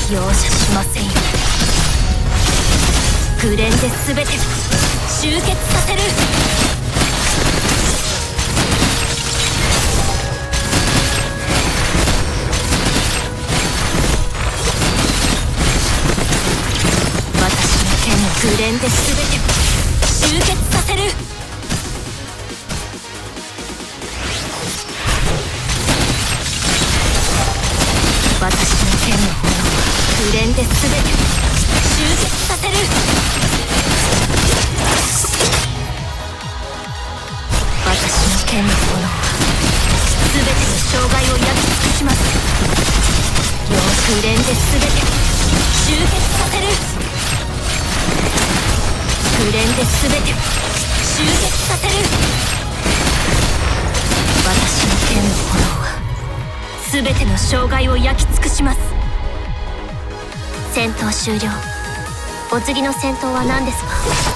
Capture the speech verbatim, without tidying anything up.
容赦しませんよ。紅蓮で全てを集結させる。私の剣の紅蓮で全てを集結させる。私の剣の炎は紅蓮で全てを集結させる。私の剣の炎は全ての障害を焼き尽くします。両紅蓮で全てを集結させる。紅蓮で全てを集結させる。私の剣の炎は全ての障害を焼き尽くします。戦闘終了。お次の戦闘は何ですか？